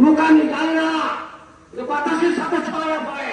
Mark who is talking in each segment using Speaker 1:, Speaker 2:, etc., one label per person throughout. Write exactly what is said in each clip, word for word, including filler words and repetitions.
Speaker 1: লুকানি জানে না যে বাতাসের সাথে ছড়ানো পড়ে।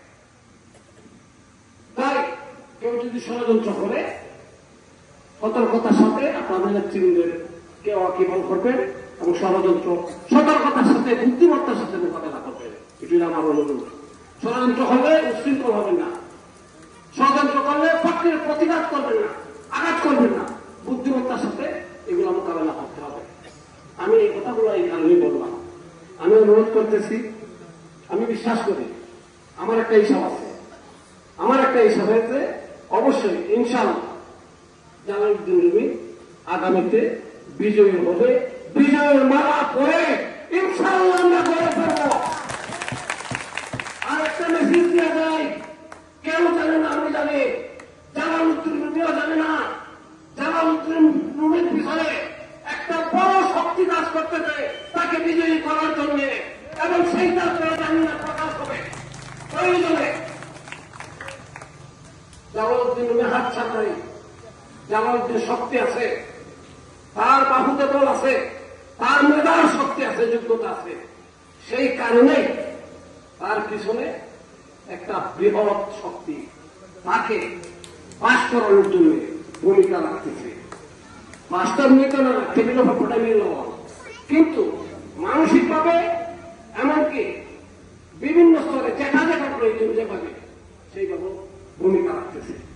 Speaker 1: তাই কেউ যদি ষড়যন্ত্র করে সতর্কতার সাথে আপনাদের নেতৃবৃন্দের কেউ আকিবল করবেন এবং ষড়যন্ত্র সতর্কতার সাথে বুদ্ধিমত্তার সাথে মোকাবেলা করবেন, এটি আমার অনুরোধ। ষড়যন্ত্র হলে উচ্ছৃঙ্খল হবেন না, ষড়যন্ত্র করলে পক্ষের প্রতিবাদ করবেন না, আঘাত করবেন না, বুদ্ধিমত্তার সাথে এগুলো মোকাবেলা করতে হবে। আমি এই কথাগুলো এই কারণেই বললাম। আমি অনুরোধ করতেছি, আমি বিশ্বাস করি আমার একটা হিসাব আছে, আমার একটা হিসাব হয়েছে অবশ্যই ইনশাআল্লাহ জালালউদ্দিন রুমি আগামীতে বিজয়ী হবে। বিজয়ের মালা পরে ইনশাআল্লাহ আমরা গড়ে ফেলব। আর একটা মেসেজ দেওয়া যায়, কেউ জানে না, আমি জানি, জালালউদ্দিন রুমিও জানে না। জালালউদ্দিন রুমির পিছনে একটা বড় শক্তি কাজ করতেছে তাকে বিজয়ী করার জন্য, এবং সেইটা জানি না প্রকাশ হবে প্রয়োজনে। জালালউদ্দিন রুমি হাত ছাড়াই, জালালউদ্দিন শক্তি আছে, তার বাহুতে বল আছে, তার মেধার শক্তি আছে, যোগ্যতা আছে। সেই কারণে তার পিছনে একটা বৃহৎ শক্তি তাকে পাশ করানোর জন্য ভূমিকা রাখতেছে। মাস্টার নিতে না, টেবিলের ফটোটা নিয়ে নেওয়া, কিন্তু মানসিকভাবে এমনকি বিভিন্ন স্তরে যেটা যেটা প্রয়োজন যেভাবে সেইভাবে ভূমিকা রাখতেছে।